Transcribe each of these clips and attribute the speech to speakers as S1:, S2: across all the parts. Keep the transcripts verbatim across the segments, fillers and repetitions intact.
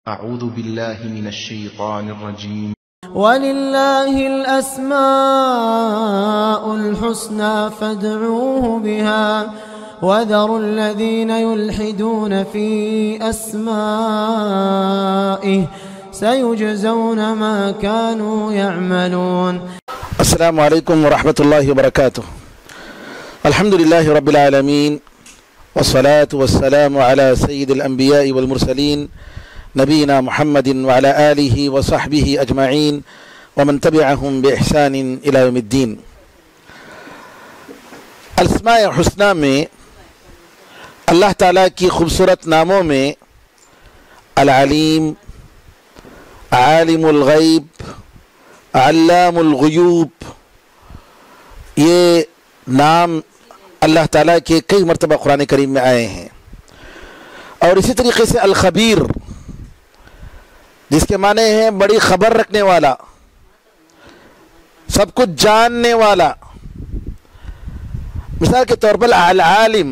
S1: أعوذ بالله من الشيطان الرجيم.
S2: وَلِلَّهِ الْأَسْمَاءُ الْحُسْنَى فَادْعُوهُ بِهَا وَذَرُوا الَّذِينَ يُلْحِدُونَ فِي أَسْمَائِهِ سَيُجْزَوْنَ مَا كَانُوا يَعْمَلُونَ.
S3: السلام علیکم ورحمۃ اللہ وبرکاتہ. الحمد للہ رب العالمین والصلاة والسلام على سید الانبیاء والمرسلین نبینا محمد وعلى آلہ وصحبہ اجمعین ومن تبعہم بإحسان الى یوم الدین. الاسماء حسنہ میں اللہ تعالیٰ کی خوبصورت ناموں میں العلیم، عالم الغیب، علام الغیوب، یہ نام اللہ تعالیٰ کے کئی مرتبہ قرآن کریم میں آئے ہیں. اور اسی طریقے سے الخبیر، جس کے معنی ہیں بڑی خبر رکھنے والا، سب کچھ جاننے والا. مثال کے طور پر العالم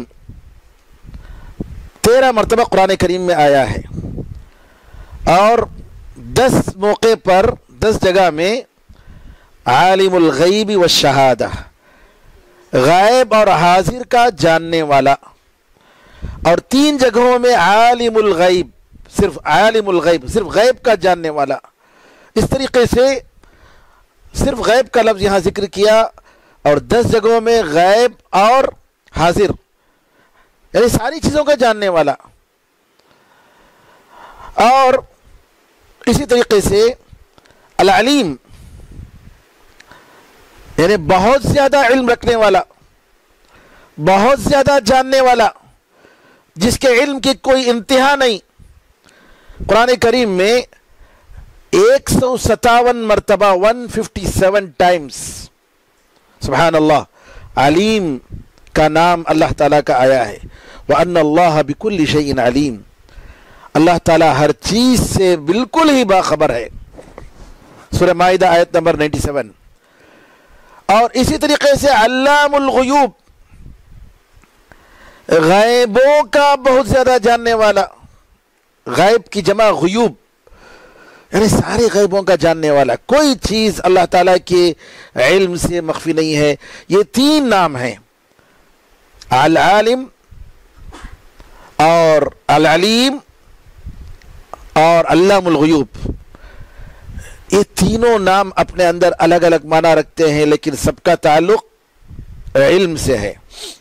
S3: تیرہ مرتبہ قرآن کریم میں آیا ہے، اور دس موقع پر دس جگہ میں عالم الغیب والشہادہ، غائب اور حاضر کا جاننے والا. اور تین جگہوں میں عالم الغیب، صرف عالم الغیب، صرف غیب کا جاننے والا. اس طریقے سے صرف غیب کا لفظ یہاں ذکر کیا، اور دس جگہوں میں غیب اور حاضر، یعنی ساری چیزوں کا جاننے والا. اور اسی طریقے سے العلیم، یعنی بہت زیادہ علم رکھنے والا، بہت زیادہ جاننے والا، جس کے علم کی کوئی انتہا نہیں. قرآن کریم میں ایک سو ستاون مرتبہ ون ففٹی سیون ٹائمز سبحان اللہ علیم کا نام اللہ تعالیٰ کا آیا ہے. وَأَنَّ اللَّهَ بِكُلِّ شَيْءٍ عَلِيمٌ، اللہ تعالیٰ ہر چیز سے بالکل ہی باخبر ہے. سورہ مائدہ آیت نمبر نائنٹی سیون. اور اسی طریقے سے علام الغیوب، غیبوں کا بہت زیادہ جاننے والا. غیب کی جمع غیوب، یعنی سارے غیبوں کا جاننے والا. کوئی چیز اللہ تعالیٰ کے علم سے مخفی نہیں ہے. یہ تین نام ہیں، العالم اور العلیم اور علام الغیوب. یہ تینوں نام اپنے اندر الگ الگ معنی رکھتے ہیں، لیکن سب کا تعلق علم سے ہے.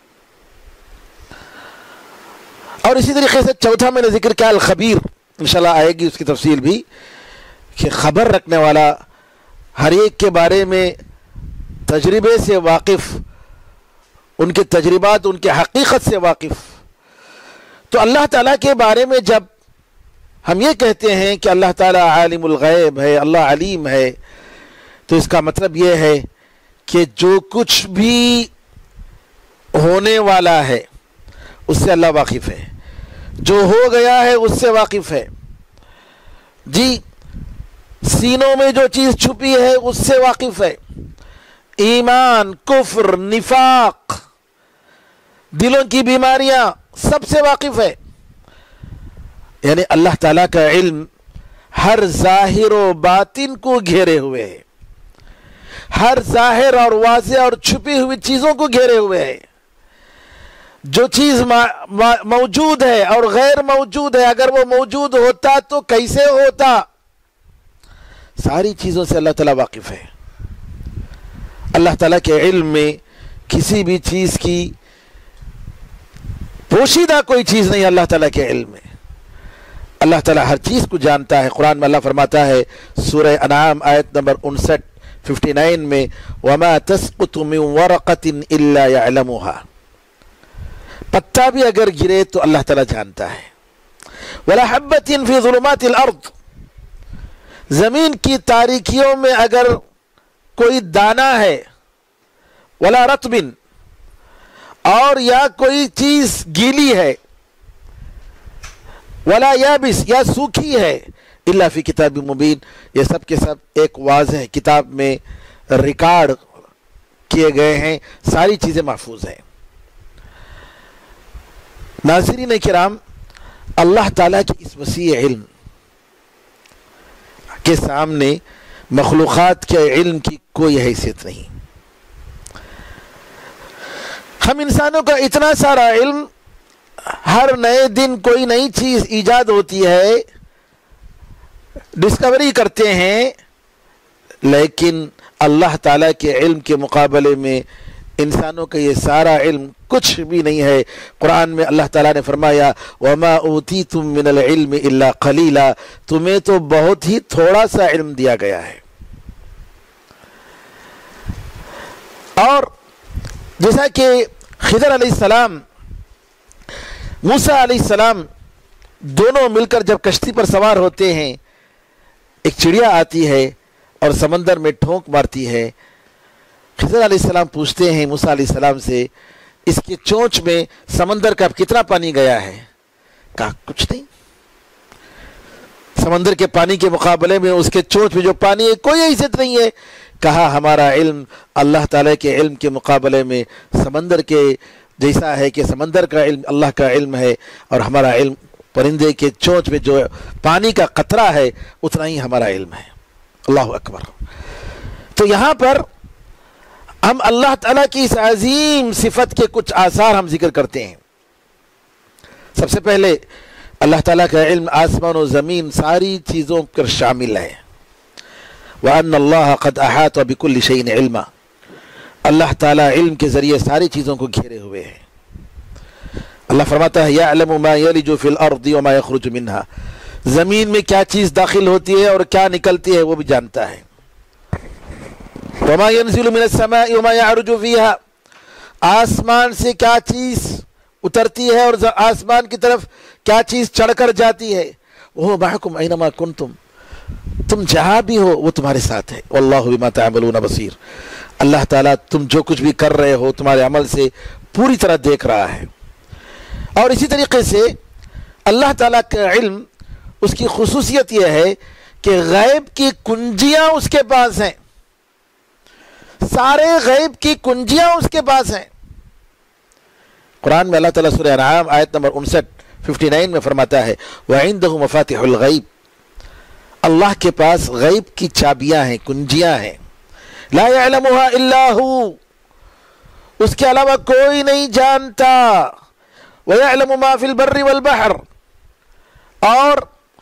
S3: اور اسی طریقے سے چوتھا میں نے ذکر کیا الخبیر، انشاءاللہ آئے گی اس کی تفصیل بھی، کہ خبر رکھنے والا، ہر ایک کے بارے میں تجربے سے واقف، ان کے تجربات، ان کے حقیقت سے واقف. تو اللہ تعالیٰ کے بارے میں جب ہم یہ کہتے ہیں کہ اللہ تعالیٰ عالم الغیب ہے، اللہ علیم ہے، تو اس کا مطلب یہ ہے کہ جو کچھ بھی ہونے والا ہے اس سے اللہ واقف ہے، جو ہو گیا ہے اس سے واقف ہے. جی، سینوں میں جو چیز چھپی ہے اس سے واقف ہے. ایمان، کفر، نفاق، دلوں کی بیماریاں، سب سے واقف ہے. یعنی اللہ تعالیٰ کا علم ہر ظاہر و باطن کو گھیرے ہوئے ہے، ہر ظاہر اور واضح اور چھپی ہوئی چیزوں کو گھیرے ہوئے ہے. جو چیز موجود ہے اور غیر موجود ہے، اگر وہ موجود ہوتا تو کیسے ہوتا، ساری چیزوں سے اللہ تعالیٰ واقف ہے. اللہ تعالیٰ کے علم میں کسی بھی چیز کی پوشیدہ کوئی چیز نہیں. اللہ تعالیٰ کے علم میں اللہ تعالیٰ ہر چیز کو جانتا ہے. قرآن میں اللہ فرماتا ہے سورہ انعام آیت نمبر انسٹھ ففٹی نائن میں، وَمَا تَسْقُطُ مِن وَرَقَةٍ إِلَّا يَعْلَمُهَا، پتا بھی اگر گرے تو اللہ تعالیٰ جانتا ہے. وَلَا حَبَّةٍ فِي ظُلُمَاتِ الْأَرْضِ، زمین کی تاریکیوں میں اگر کوئی دانہ ہے، وَلَا رَطْبٍ، اور یا کوئی چیز گیلی ہے، وَلَا يَابِسٍ، یا سوکھی ہے، إِلَّا فِي كِتَابٍ مُبِينٍ، یہ سب کے سب ایک واضح کتاب میں ریکارڈ کیے گئے ہیں، ساری چیزیں محفوظ ہیں. ناظرین کرام، اللہ تعالیٰ کی اس وسیع علم کے سامنے مخلوقات کے علم کی کوئی حیثیت نہیں۔ ہم انسانوں کا اتنا سارا علم، ہر نئے دن کوئی نئی چیز ایجاد ہوتی ہے، ڈسکوری کرتے ہیں، لیکن اللہ تعالیٰ کے علم کے مقابلے میں انسانوں کا یہ سارا علم کچھ بھی نہیں ہے۔ قرآن میں اللہ تعالیٰ نے فرمایا وَمَا أُوتِيتُم مِّنَ الْعِلْمِ إِلَّا قَلِيلًا، تمہیں تو بہت ہی تھوڑا سا علم دیا گیا ہے۔ اور جیسا کہ خضر علیہ السلام، موسیٰ علیہ السلام دونوں مل کر جب کشتی پر سوار ہوتے ہیں، ایک چڑیا آتی ہے اور سمندر میں ٹھونک مارتی ہے۔ خضر علیہ السلام پوچھتے ہیں موسیٰ علیہ السلام سے، اس کی چونچ میں سمندر کا کتنا پانی گیا ہے؟ کہا کچھ نہیں، سمندر کے پانی کے مقابلے میں اس کے چونچ میں جو پانی ہے کوئی حیثیت نہیں ہے۔ کہا ہمارا علم اللہ تعالیٰ کے علم کے مقابلے میں سمندر کے جیسا ہے کہ سمندر کا علم اللہ کا علم ہے، اور ہمارا علم پرندے کے چونچ میں جو پانی کا قطرہ ہے اتنا ہی ہمارا علم ہے۔ اللہ اکبر۔ تو یہاں پر ہم اللہ تعالیٰ کی اس عظیم صفت کے کچھ آثار ہم ذکر کرتے ہیں۔ سب سے پہلے اللہ تعالیٰ کا علم آسمان و زمین ساری چیزوں پر شامل ہے۔ وَأَنَّ اللَّهَ قَدْ أَحَاطَ بِكُلِّ شَيْءٍ عِلْمًا، اللہ تعالیٰ علم کے ذریعے ساری چیزوں کو گھیرے ہوئے ہیں۔ اللہ فرماتا ہے يَعْلَمُ مَا يَلِجُ فِي الْأَرْضِ وَمَا يَخْرُجُ مِنْهَا، زمین میں کیا چیز داخل ہوتی ہے اور کیا نکلتی ہے وہ بھی جانتا ہے۔ وَمَا يَنزِلُ مِنَ السَّمَاءِ وَمَا يَعْرُجُ فِيهَا، آسمان سے کیا چیز اترتی ہے اور آسمان کی طرف کیا چیز چڑھ کر جاتی ہے۔ وَهُوَ مَعَكُمْ أَيْنَمَا كُنْتُمْ، تم جہاں بھی ہو وہ تمہارے ساتھ ہے۔ وَاللَّهُ بِمَا تَعْمَلُونَ بَصِيرٌ، اللہ تعالیٰ تم جو کچھ بھی کر رہے ہو تمہارے عمل سے پوری طرح دیکھ رہا ہے۔ اور اسی طریقے سے اللہ تعالیٰ کا علم، اس کی خصوصیت یہ ہے کہ غیب کی کنجیاں اس کے پاس ہیں، سارے غیب کی کنجیاں اس کے پاس ہیں۔ قرآن میں اللہ تعالیٰ سورہ انعام آیت نمبر انسٹھ ففٹی نائن میں فرماتا ہے وَعِندَهُ مَفَاتِحُ الْغَيْبِ، اللہ کے پاس غیب کی چابیاں ہیں، کنجیاں ہیں۔ لا يعلمها الا هو، اس کے علاوہ کوئی نہیں جانتا۔ وَيَعْلَمُ مَا فِي الْبَرِّ وَالْبَحْرِ، اور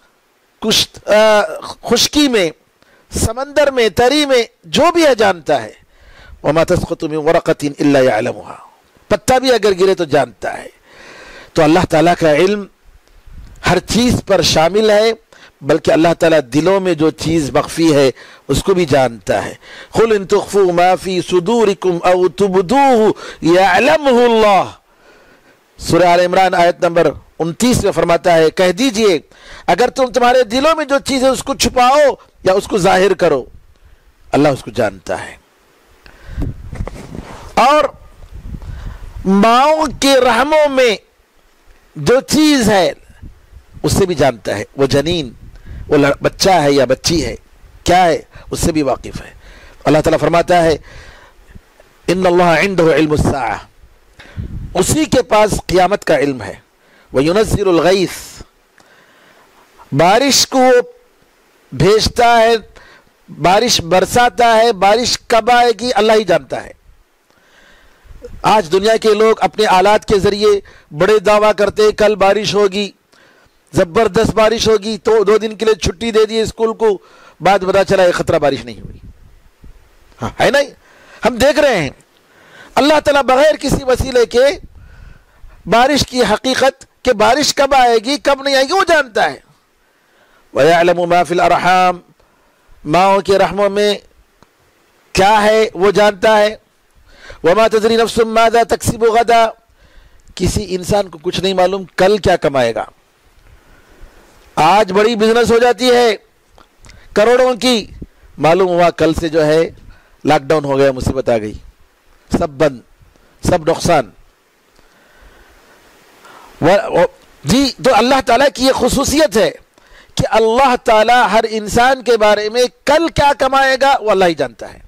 S3: خشکی میں، سمندر میں، تری میں جو بھی ہے جانتا ہے۔ وَمَا تَسْقُطُ مِن وَرَقَةٍ إِلَّا يَعْلَمُهَا، پتا بھی اگر گرے تو جانتا ہے۔ تو اللہ تعالیٰ کا علم ہر چیز پر شامل ہے، بلکہ اللہ تعالیٰ دلوں میں جو چیز مخفی ہے اس کو بھی جانتا ہے۔ قُلْ إِن تُخْفُوا مَا فِي صُدُورِكُمْ أَوْ تُبْدُوهُ يَعْلَمْهُ اللَّهُ، سورہ آل عمران آیت نمبر انتیس میں فرماتا ہے کہہ دیجئے اگر تم تمہارے دلوں میں جو چیز ہے اس کو چھپاؤ یا اس کو ظاہر کرو، اللہ اس کو جانتا ہے۔ اور ماؤں کے رحموں میں جو چیز ہے اس سے بھی جانتا ہے، وہ جنین، وہ بچہ ہے یا بچی ہے، کیا ہے اس سے بھی واقف ہے۔ اللہ تعالیٰ فرماتا ہے ان اللہ عنده علم الساعہ، اسی کے پاس قیامت کا علم ہے۔ وَيُنَزِّلُ الْغَيْثِ، بارش کو بھیجتا ہے، بارش برساتا ہے، بارش کب آئے گی اللہ ہی جانتا ہے۔ آج دنیا کے لوگ اپنے آلات کے ذریعے بڑے دعویٰ کرتے کل بارش ہوگی، زبردست بارش ہوگی، تو دو دن کے لیے چھٹی دے دی اسکول کو، بعد پتا چلا یہ خطرہ بارش نہیں ہوئی۔ ہاں ہے نہیں، ہم دیکھ رہے ہیں اللہ تعالیٰ بغیر کسی وسیلے کے بارش کی حقیقت کہ بارش کب آئے گی کب نہیں آئے گی وہ جانتا ہے۔ وَيَعْلَمُ مَا فِي الْأَرْحَامِ، ماؤں کے رحموں میں کیا ہے وہ جانتا ہے۔ وَمَا تَدْرِي نَفْسٌ مَاذَا تَكْسِبُ غَدًا، کسی انسان کو کچھ نہیں معلوم کل کیا کمائے گا۔ آج بڑی بزنس ہو جاتی ہے کروڑوں کی، معلوم ہوا کل سے جو ہے لاک ڈاؤن ہو گیا، مصیبت آ گئی، سب بند، سب نقصان۔ جی تو اللہ تعالیٰ کی یہ خصوصیت ہے کہ اللہ تعالیٰ ہر انسان کے بارے میں کل کیا کمائے گا وہ اللہ ہی جانتا ہے۔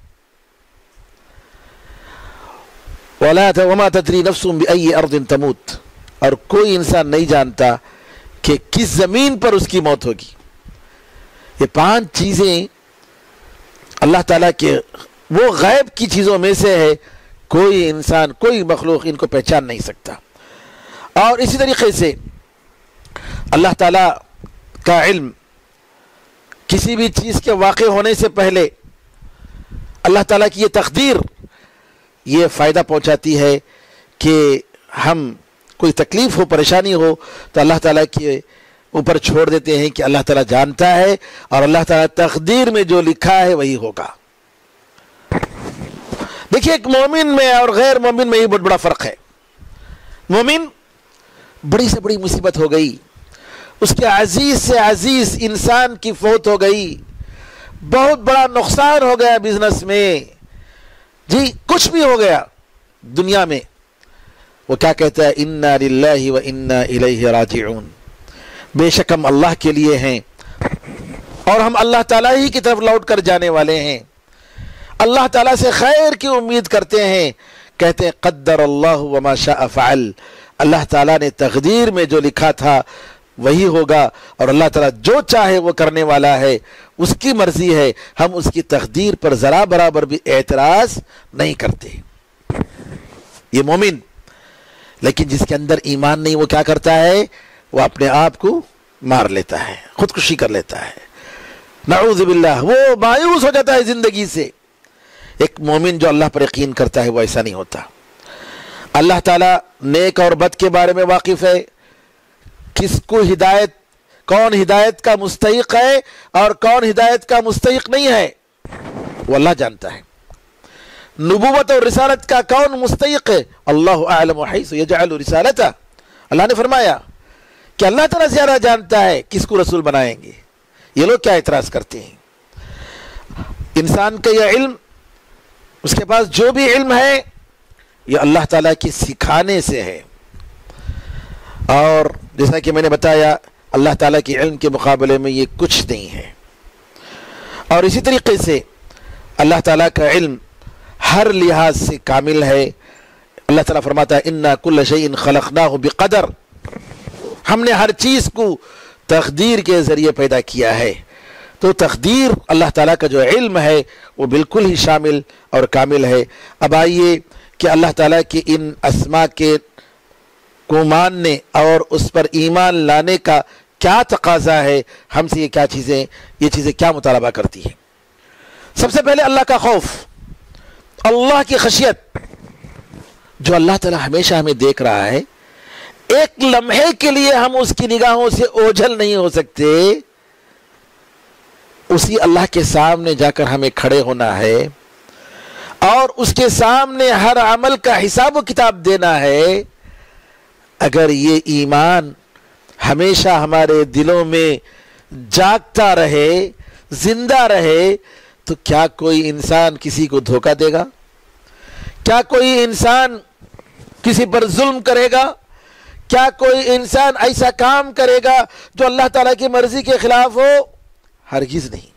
S3: وَمَا تَدْرِي نَفْسٌ بِأَيِّ أَرْضٍ تَمُوتُ، اور کوئی انسان نہیں جانتا کہ کس زمین پر اس کی موت ہوگی، یہ پانچ چیزیں اللہ تعالیٰ کے وہ غیب کی چیزوں میں سے ہے، کوئی انسان کوئی مخلوق ان کو پہچان نہیں سکتا. اور اسی طریقے سے اللہ تعالیٰ کا علم کسی بھی چیز کے واقع ہونے سے پہلے اللہ تعالیٰ کی یہ تقدیر یہ فائدہ پہنچاتی ہے کہ ہم کوئی تکلیف ہو پریشانی ہو تو اللہ تعالیٰ کے اوپر چھوڑ دیتے ہیں کہ اللہ تعالیٰ جانتا ہے اور اللہ تعالیٰ تقدیر میں جو لکھا ہے وہی ہوگا. دیکھیے ایک مومن میں اور غیر مومن میں یہ بہت بڑا فرق ہے. مومن بڑی سے بڑی مصیبت ہو گئی، اس کے عزیز سے عزیز انسان کی فوت ہو گئی، بہت بڑا نقصان ہو گیا بزنس میں، جی کچھ بھی ہو گیا دنیا میں، وہ کیا کہتا ہے؟ انا للہ و انا الیہ راجعون، بے شک ہم اللہ کے لیے ہیں اور ہم اللہ تعالیٰ ہی کی طرف لوٹ کر جانے والے ہیں، اللہ تعالیٰ سے خیر کی امید کرتے ہیں. کہتے ہیں قدر اللہ وما شاء فعل، اللہ تعالیٰ نے تقدیر میں جو لکھا تھا وہی ہوگا اور اللہ تعالیٰ جو چاہے وہ کرنے والا ہے، اس کی مرضی ہے. ہم اس کی تقدیر پر ذرا برابر بھی اعتراض نہیں کرتے. یہ مومن. لیکن جس کے اندر ایمان نہیں وہ کیا کرتا ہے؟ وہ اپنے آپ کو مار لیتا ہے، خودکشی کر لیتا ہے، نعوذ باللہ، وہ مایوس ہو جاتا ہے زندگی سے. ایک مومن جو اللہ پر یقین کرتا ہے وہ ایسا نہیں ہوتا. اللہ تعالیٰ نیک اور بد کے بارے میں واقف ہے، کس کو ہدایت، کون ہدایت کا مستحق ہے اور کون ہدایت کا مستحق نہیں ہے وہ اللہ جانتا ہے. نبوت اور رسالت کا کون مستحق ہے؟ اللہ اعلم حیث یجعل رسالتہ، اللہ نے فرمایا کہ اللہ تعالیٰ زیادہ جانتا ہے کس کو رسول بنائیں گے. یہ لوگ کیا اعتراض کرتے ہیں؟ انسان کا یہ علم، اس کے پاس جو بھی علم ہے یہ اللہ تعالیٰ کی سکھانے سے ہے. اور جیسا کہ میں نے بتایا اللہ تعالیٰ کے علم کے مقابلے میں یہ کچھ نہیں ہے. اور اسی طریقے سے اللہ تعالیٰ کا علم ہر لحاظ سے کامل ہے. اللہ تعالیٰ فرماتا ہے انا کل شیء خلقناہ بقدر، ہم نے ہر چیز کو تقدیر کے ذریعے پیدا کیا ہے. تو تقدیر اللہ تعالیٰ کا جو علم ہے وہ بالکل ہی شامل اور کامل ہے. اب آئیے کہ اللہ تعالیٰ کے ان اسماء کے کو ماننے اور اس پر ایمان لانے کا کیا تقاضا ہے، ہم سے یہ کیا چیزیں یہ چیزیں کیا مطالبہ کرتی ہیں. سب سے پہلے اللہ کا خوف، اللہ کی خشیت. جو اللہ تعالیٰ ہمیشہ ہمیں دیکھ رہا ہے، ایک لمحے کے لیے ہم اس کی نگاہوں سے اوجھل نہیں ہو سکتے. اسی اللہ کے سامنے جا کر ہمیں کھڑے ہونا ہے اور اس کے سامنے ہر عمل کا حساب و کتاب دینا ہے. اگر یہ ایمان ہمیشہ ہمارے دلوں میں جاگتا رہے، زندہ رہے، تو کیا کوئی انسان کسی کو دھوکہ دے گا؟ کیا کوئی انسان کسی پر ظلم کرے گا؟ کیا کوئی انسان ایسا کام کرے گا جو اللہ تعالیٰ کی مرضی کے خلاف ہو؟ ہرگز نہیں.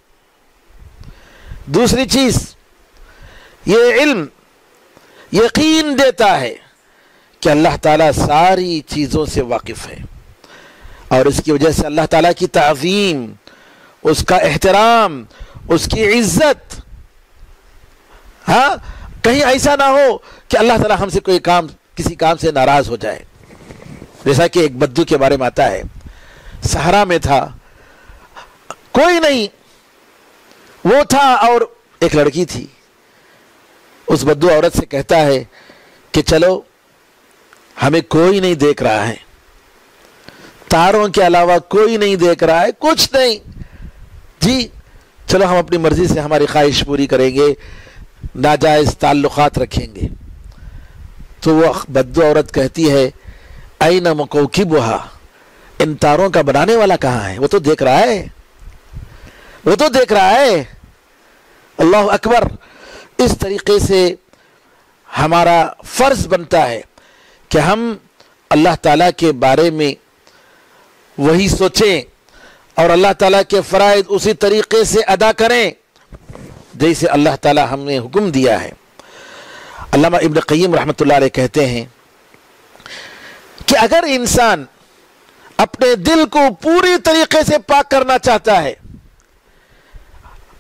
S3: دوسری چیز، یہ علم یقین دیتا ہے کہ اللہ تعالیٰ ساری چیزوں سے واقف ہے اور اس کی وجہ سے اللہ تعالیٰ کی تعظیم، اس کا احترام، اس کی عزت، ہاں کہیں ایسا نہ ہو کہ اللہ تعالیٰ ہم سے کوئی کام کسی کام سے ناراض ہو جائے. جیسا کہ ایک بدو کے بارے میں آتا ہے، صحرا میں تھا، کوئی نہیں، وہ تھا اور ایک لڑکی تھی. اس بدو عورت سے کہتا ہے کہ چلو ہمیں کوئی نہیں دیکھ رہا ہے، تاروں کے علاوہ کوئی نہیں دیکھ رہا ہے، کچھ نہیں، جی چلو ہم اپنی مرضی سے ہماری خواہش پوری کریں گے، ناجائز تعلقات رکھیں گے. تو وہ بدو عورت کہتی ہے این مکوکبھا، ان تاروں کا بنانے والا کہاں ہے؟ وہ تو دیکھ رہا ہے، وہ تو دیکھ رہا ہے. اللہ اکبر. اس طریقے سے ہمارا فرض بنتا ہے کہ ہم اللہ تعالیٰ کے بارے میں وہی سوچیں اور اللہ تعالیٰ کے فرائض اسی طریقے سے ادا کریں جیسے اللہ تعالیٰ ہم نے حکم دیا ہے. علامہ ابن قیم رحمۃ اللہ علیہ کہتے ہیں کہ اگر انسان اپنے دل کو پوری طریقے سے پاک کرنا چاہتا ہے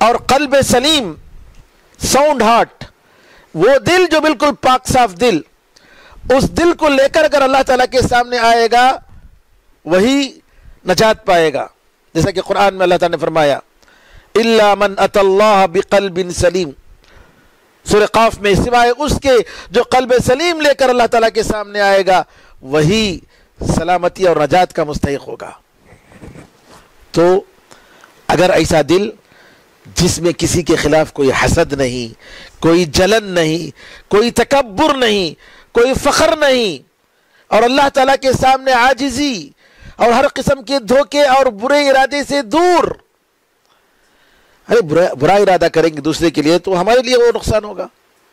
S3: اور قلب سلیم، ساؤنڈ ہارٹ، وہ دل جو بالکل پاک صاف دل، اس دل کو لے کر اگر اللہ تعالیٰ کے سامنے آئے گا وہی نجات پائے گا. جیسا کہ قرآن میں اللہ تعالیٰ نے فرمایا اِلَّا مَنْ أَتَى اللَّهَ بِقَلْبٍ سَلِيمٍ، سورہ قاف میں، سوائے اس کے جو قلب سلیم لے کر اللہ تعالیٰ کے سامنے آئے گا وہی سلامتی اور نجات کا مستحق ہوگا. تو اگر ایسا دل جس میں کسی کے خلاف کوئی حسد نہیں، کوئی جلن نہیں، کوئی تکبر نہیں، کوئی فخر نہیں، اور اللہ تعالیٰ کے سامنے عاجزی اور ہر قسم کے دھوکے اور برے ارادے سے دور، ارے برا ارادہ کریں گے دوسرے کے لیے تو ہمارے لیے وہ نقصان ہوگا.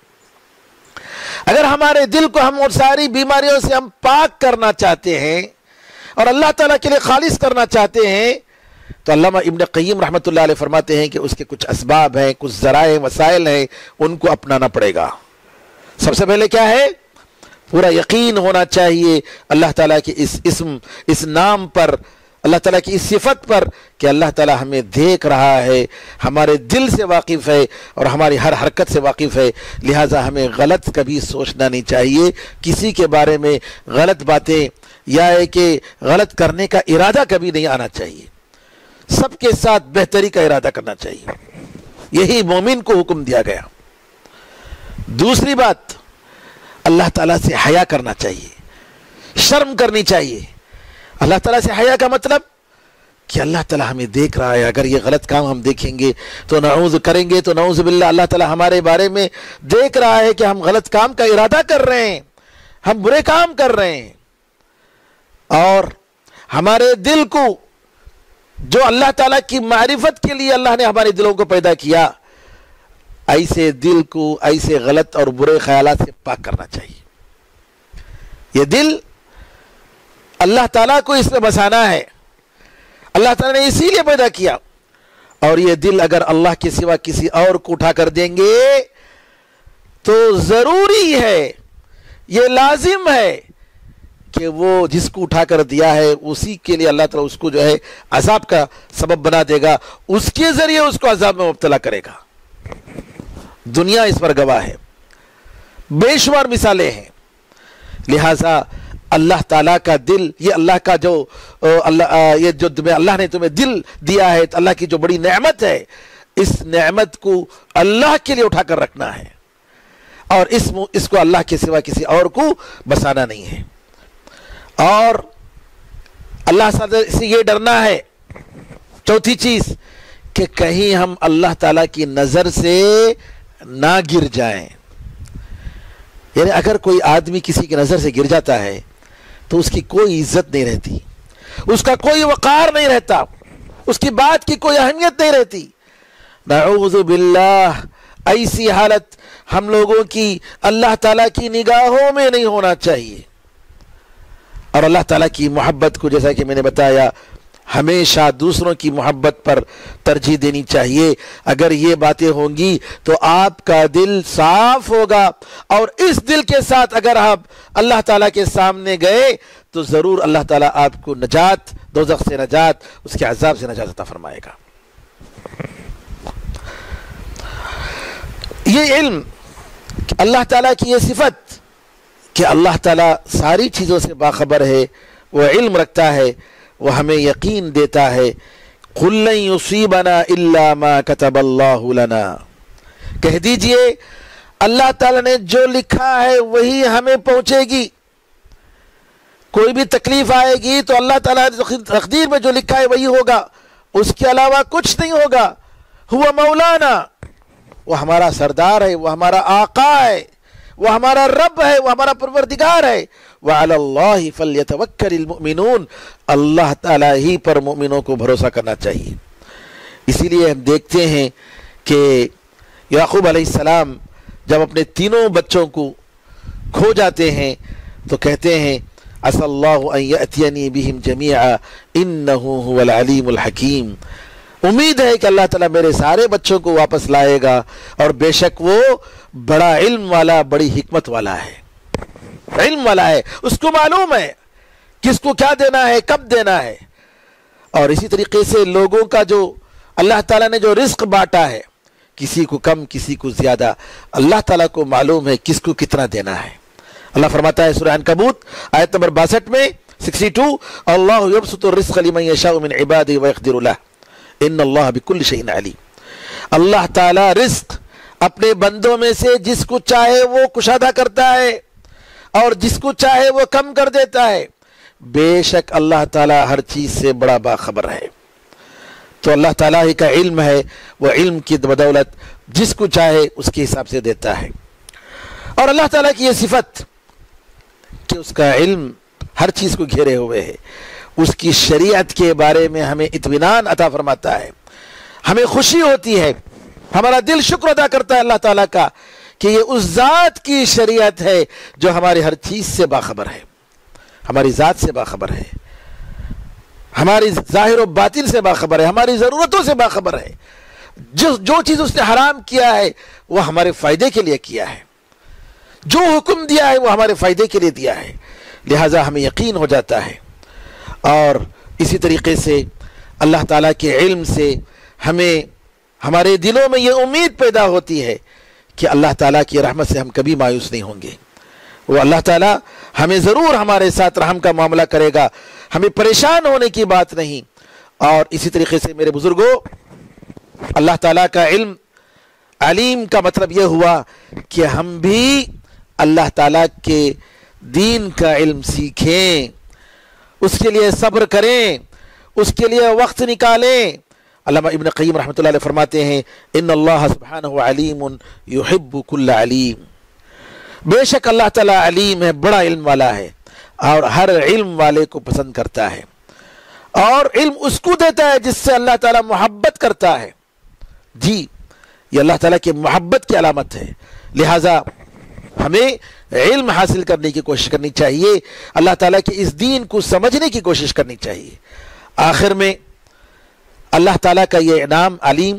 S3: اگر ہمارے دل کو ہم اور ساری بیماریوں سے ہم پاک کرنا چاہتے ہیں اور اللہ تعالیٰ کے لیے خالص کرنا چاہتے ہیں تو علامہ ابن قیم رحمۃ اللہ علیہ فرماتے ہیں کہ اس کے کچھ اسباب ہیں، کچھ ذرائع وسائل ہیں، ان کو اپنانا پڑے گا. سب سے پہلے کیا ہے؟ پورا یقین ہونا چاہیے اللہ تعالیٰ کے اس اسم، اس نام پر، اللہ تعالیٰ کی اس صفت پر کہ اللہ تعالیٰ ہمیں دیکھ رہا ہے، ہمارے دل سے واقف ہے اور ہماری ہر حرکت سے واقف ہے. لہٰذا ہمیں غلط کبھی سوچنا نہیں چاہیے، کسی کے بارے میں غلط باتیں یا ہے کہ غلط کرنے کا ارادہ کبھی نہیں آنا چاہیے. سب کے ساتھ بہتری کا ارادہ کرنا چاہیے، یہی مومن کو حکم دیا گیا. دوسری بات، اللہ تعالیٰ سے حیا کرنا چاہیے، شرم کرنی چاہیے. اللہ تعالیٰ سے حیا کا مطلب کہ اللہ تعالیٰ ہمیں دیکھ رہا ہے، اگر یہ غلط کام ہم دیکھیں گے تو نعوذ کریں گے تو نعوذ باللہ اللہ تعالیٰ ہمارے بارے میں دیکھ رہا ہے کہ ہم غلط کام کا ارادہ کر رہے ہیں، ہم برے کام کر رہے ہیں. اور ہمارے دل کو جو اللہ تعالیٰ کی معرفت کے لیے اللہ نے ہمارے دلوں کو پیدا کیا، ایسے دل کو ایسے غلط اور برے خیالات سے پاک کرنا چاہیے. یہ دل اللہ تعالیٰ کو اس میں بسانا ہے، اللہ تعالیٰ نے اسی لیے پیدا کیا. اور یہ دل اگر اللہ کے سوا کسی اور کو اٹھا کر دیں گے تو ضروری ہے، یہ لازم ہے کہ وہ جس کو اٹھا کر دیا ہے اسی کے لیے اللہ تعالیٰ اس کو جو ہے عذاب کا سبب بنا دے گا، اس کے ذریعے اس کو عذاب میں مبتلا کرے گا. دنیا اس پر گواہ ہے، بے شمار مثالیں ہیں. لہذا اللہ تعالیٰ کا دل، یہ اللہ کا جو اللہ یہ جو اللہ نے تمہیں دل دیا ہے، اللہ کی جو بڑی نعمت ہے، اس نعمت کو اللہ کے لیے اٹھا کر رکھنا ہے اور اس اس کو اللہ کے سوا کسی اور کو بسانا نہیں ہے. اور اللہ سے یہ ڈرنا ہے. چوتھی چیز کہ کہیں ہم اللہ تعالیٰ کی نظر سے نہ گر جائیں. یعنی اگر کوئی آدمی کسی کی نظر سے گر جاتا ہے تو اس کی کوئی عزت نہیں رہتی، اس کا کوئی وقار نہیں رہتا، اس کی بات کی کوئی اہمیت نہیں رہتی. نعوذ باللہ، ایسی حالت ہم لوگوں کی اللہ تعالیٰ کی نگاہوں میں نہیں ہونا چاہیے. اور اللہ تعالیٰ کی محبت کو جیسا کہ میں نے بتایا ہمیشہ دوسروں کی محبت پر ترجیح دینی چاہیے. اگر یہ باتیں ہوں گی تو آپ کا دل صاف ہوگا، اور اس دل کے ساتھ اگر آپ اللہ تعالیٰ کے سامنے گئے تو ضرور اللہ تعالیٰ آپ کو نجات، دوزخ سے نجات، اس کے عذاب سے نجات عطا فرمائے گا. یہ علم، اللہ تعالیٰ کی یہ صفت کہ اللہ تعالیٰ ساری چیزوں سے باخبر ہے، وہ علم رکھتا ہے، وہ ہمیں یقین دیتا ہے. قُلْ لَن يُصِيبَنَا إِلَّا مَا كَتَبَ اللَّهُ لَنَا، کہہ دیجئے اللہ تعالیٰ نے جو لکھا ہے وہی ہمیں پہنچے گی. کوئی بھی تکلیف آئے گی تو اللہ تعالیٰ نے تقدیر میں جو لکھا ہے وہی ہوگا، اس کے علاوہ کچھ نہیں ہوگا. هُوَ مَوْلَانَا، وہ ہمارا سردار ہے، وہ ہمارا آقا ہے، وہ ہمارا رب ہے، وہ ہمارا پروردگار ہے. وَعَلَى اللَّهِ فَلْيَتَوَكَّلِ الْمُؤْمِنُونَ، اللہ تعالیٰ ہی پر مومنوں کو بھروسہ کرنا چاہیے. اسی لیے ہم دیکھتے ہیں کہ یعقوب علیہ السلام جب اپنے تینوں بچوں کو کھو جاتے ہیں تو کہتے ہیں عَسَى اللَّهُ أَن يَأْتِيَنِي بِهِمْ جَمِيعًا إِنَّهُ هُوَ الْعَلِيمُ الْحَكِيمُ. امید ہے کہ اللہ تعالیٰ میرے سارے بچوں کو واپس لائے گا، اور بے شک وہ بڑا علم والا، بڑی حکمت والا ہے، علم والا ہے، اس کو معلوم ہے کس کو کیا دینا ہے، کب دینا ہے. اور اسی طریقے سے لوگوں کا جو اللہ تعالیٰ نے جو رزق بانٹا ہے، کسی کو کم کسی کو زیادہ، اللہ تعالیٰ کو معلوم ہے کس کو کتنا دینا ہے۔ اللہ فرماتا ہے سورہ عنکبوت آیت نمبر باسٹھ میں سکسٹی ٹو، اللہ یبسط الرزق لمن یشاء من عباده ویقدر له ان اللہ بکل شیء علیم۔ اللہ تعالیٰ رزق اپنے بندوں میں سے جس کو چاہے وہ کشادہ کرتا ہے اور جس کو چاہے وہ کم کر دیتا ہے۔ بے شک اللہ تعالیٰ ہر چیز سے بڑا باخبر ہے۔ تو اللہ تعالیٰ ہی کا علم ہے، وہ علم کی بدولت جس کو چاہے اس کے حساب سے دیتا ہے۔ اور اللہ تعالیٰ کی یہ صفت کہ اس کا علم ہر چیز کو گھیرے ہوئے ہے، اس کی شریعت کے بارے میں ہمیں اطمینان عطا فرماتا ہے، ہمیں خوشی ہوتی ہے، ہمارا دل شکر ادا کرتا ہے اللہ تعالیٰ کا کہ یہ اس ذات کی شریعت ہے جو ہماری ہر چیز سے باخبر ہے، ہماری ذات سے باخبر ہے، ہماری ظاہر و باطن سے باخبر ہے، ہماری ضرورتوں سے باخبر ہے۔ جو جو چیز اس نے حرام کیا ہے وہ ہمارے فائدے کے لیے کیا ہے، جو حکم دیا ہے وہ ہمارے فائدے کے لیے دیا ہے، لہٰذا ہمیں یقین ہو جاتا ہے۔ اور اسی طریقے سے اللہ تعالیٰ کے علم سے ہمیں ہمارے دلوں میں یہ امید پیدا ہوتی ہے کہ اللہ تعالیٰ کی رحمت سے ہم کبھی مایوس نہیں ہوں گے، وہ اللہ تعالیٰ ہمیں ضرور ہمارے ساتھ رحم کا معاملہ کرے گا، ہمیں پریشان ہونے کی بات نہیں۔ اور اسی طریقے سے میرے بزرگوں، اللہ تعالیٰ کا علم علیم کا مطلب یہ ہوا کہ ہم بھی اللہ تعالیٰ کے دین کا علم سیکھیں، اس کے لیے صبر کریں، اس کے لیے وقت نکالیں۔ علامہ ابن قیم رحمۃ اللہ علیہ فرماتے ہیں ان اللہ سبحانہ علیم یحب کل علیم، بے شک اللہ تعالیٰ علیم ہے، بڑا علم والا ہے اور ہر علم والے کو پسند کرتا ہے، اور علم اس کو دیتا ہے جس سے اللہ تعالیٰ محبت کرتا ہے۔ جی، یہ اللہ تعالیٰ کی محبت کی علامت ہے، لہٰذا ہمیں علم حاصل کرنے کی کوشش کرنی چاہیے، اللہ تعالیٰ کے اس دین کو سمجھنے کی کوشش کرنی چاہیے۔ آخر میں اللہ تعالیٰ کا یہ انعام علیم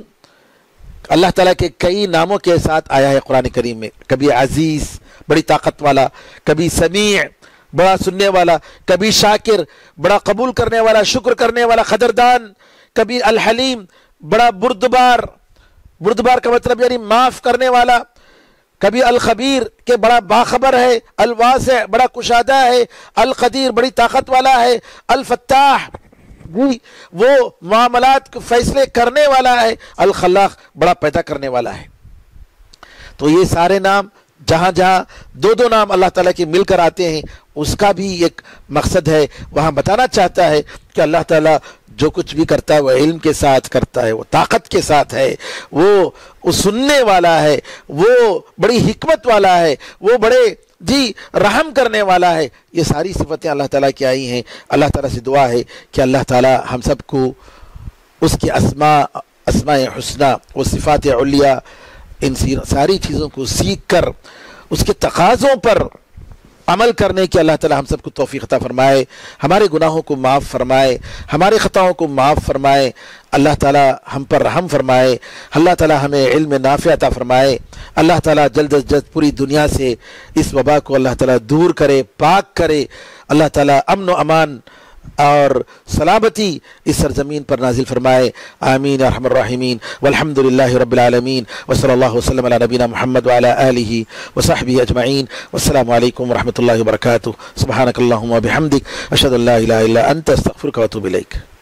S3: اللہ تعالیٰ کے کئی ناموں کے ساتھ آیا ہے قرآن کریم میں، کبھی عزیز بڑی طاقت والا، کبھی سمیع بڑا سننے والا، کبھی شاکر بڑا قبول کرنے والا، شکر کرنے والا، قدردان، کبھی الحلیم بڑا بردبار، بردبار کا مطلب یعنی معاف کرنے والا، کبھی الخبیر کہ بڑا باخبر ہے، الواسع بڑا کشادہ ہے، القدیر بڑی طاقت والا ہے، الفتاح جی وہ معاملات کو فیصلے کرنے والا ہے، الخلاق بڑا پیدا کرنے والا ہے۔ تو یہ سارے نام جہاں جہاں دو دو نام اللہ تعالیٰ کے مل کر آتے ہیں، اس کا بھی ایک مقصد ہے، وہاں بتانا چاہتا ہے کہ اللہ تعالیٰ جو کچھ بھی کرتا ہے وہ علم کے ساتھ کرتا ہے، وہ طاقت کے ساتھ ہے، وہ سننے والا ہے، وہ بڑی حکمت والا ہے، وہ بڑے جی رحم کرنے والا ہے۔ یہ ساری صفتیں اللہ تعالیٰ کی آئی ہیں۔ اللہ تعالیٰ سے دعا ہے کہ اللہ تعالیٰ ہم سب کو اس کی اسماء اسماء حسنہ و صفات علیہ ان ساری چیزوں کو سیکھ کر اس کے تقاضوں پر عمل کرنے کی اللہ تعالیٰ ہم سب کو توفیق عطا فرمائے، ہمارے گناہوں کو معاف فرمائے، ہمارے خطاؤں کو معاف فرمائے، اللہ تعالیٰ ہم پر رحم فرمائے، اللہ تعالیٰ ہمیں علم نافع عطا فرمائے، اللہ تعالیٰ جلد از جلد پوری دنیا سے اس وبا کو اللہ تعالیٰ دور کرے، پاک کرے، اللہ تعالیٰ امن و امان اور سلامتی اس سرزمین پر نازل فرمائے، آمین یا ارحم الراحمین، والحمد للہ رب العالمین، وصلی اللہ وسلم علی نبینا محمد وعلی آلہ وصحبہ اجمعین، والسلام علیکم ورحمۃ اللہ وبرکاتہ، سبحانک اللہم وبحمدک، اشہد ان لا الہ الا انت، استغفرک واتوب الیک۔